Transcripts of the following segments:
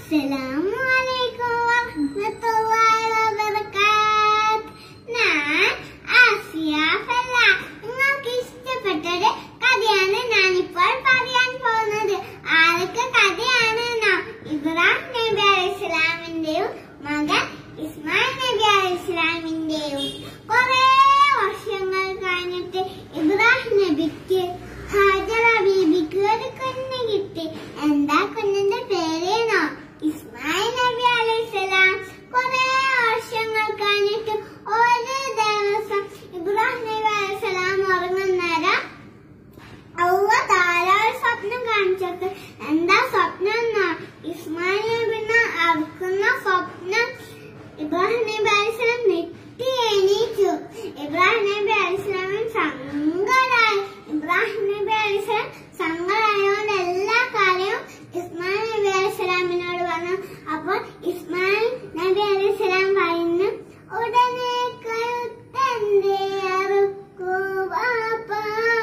Assalamualaikum warahmatullahi wabarakatuh. ഞാൻ ആസിയ ഫല. നിങ്ങൾക്ക് ഇഷ്ടപ്പെട്ടൊരു കഥയാണ് ഞാനിപ്പോൾ പറയാൻ പോകുന്നത്. ആരൊക്കെ കഥയാണെന്നോ? ഇബ്രാഹിം നബി അലൈഹിസ്സലാമിന്റെയും മകൻ ഇസ്മായിൽ നബി അലൈഹിസ്സലാമിന്റെയും. കുറെ വർഷങ്ങൾ കഴിഞ്ഞിട്ട് ഇബ്രാഹിം നബിക്ക് ഹാജറ ബീബിക്ക് ഒരു കുഞ്ഞ് കിട്ടി. എന്താ കുഞ്ഞിന്റെ പേരേനോ? ഇസ്മായിൽ നബി അലൈഹിസ്സലാം. കുറെ വർഷങ്ങൾ കഴിഞ്ഞിട്ട് ഒരു ദിവസം ഇബ്രാഹിം നബി അലൈഹിസ്സലാം ഉറങ്ങുന്നേരം അള്ളാഹു ധാരാളം സ്വപ്നം കാണിച്ചത്. എന്താ സ്വപ്നം എന്നോ? ഇസ്മായിൽ നബിനെ അറുക്കുന്ന സ്വപ്നം. ഇബ്രാഹിം നബി അലൈഹിസ്സലാം നെട്ടി എണീറ്റു. ഇബ്രാഹിം നബി അലൈഹിസ്സലാമിന് സങ്കടമായി. ഇബ്രാഹിം നബി അലൈഹിസ്സലാം സങ്കടമായതുകൊണ്ട് എല്ലാ കാര്യവും ഇസ്മായിൽ നബി അലൈഹിസ്സലാമിനോട് പറഞ്ഞു. അപ്പോൾ ഇസ്മായിൽ നബി അലൈഹിസ്സലാം പറഞ്ഞു, ഉടനെ കഴുത്തന്റെ അറുക്കൂ ബാപ്പാ,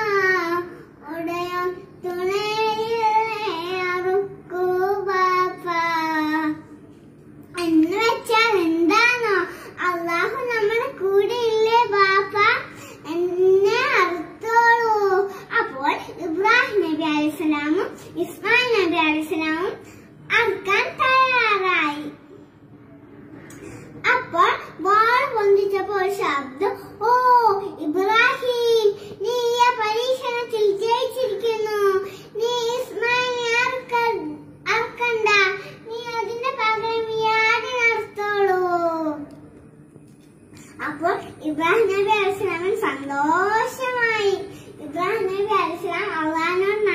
ഉടയോ തുണയിലെ അറുക്കൂ ബാപ്പാ. എന്ന് വെച്ചാൽ എന്താണോ? അള്ളാഹു നമ്മുടെ കൂടെ ഇല്ലേ ബാപ്പ, എന്നെ അറുത്തോളൂ. അപ്പോൾ ഇബ്രാഹിം നബി അലൈഹിസ്സലാമും ഇസ്മായിൽ നബി അലൈഹിസ്സലാമും അറുക്കാൻ തയ്യാറായി. അപ്പോൾ വാൾ പൊന്തിച്ചപ്പോൾ ഒരു ശബ്ദം, ഓ ഇബ്രാഹിം, നീ ഈ പരീക്ഷണത്തിൽ ജയിച്ചിരിക്കുന്നു. നീ ഇസ്മായിലിനെ അറുക്കണ്ട, നീ അതിന്റെ പകരം ഈ ആടിനെ അറുത്തോളൂ. അപ്പോൾ ഇബ്രാഹിം നബി അലൈഹിസ്സലാമിന് സന്തോഷമായി. ഇബ്രാഹിം നബി അലൈഹിസ്സലാം അള്ളാഹിനോട്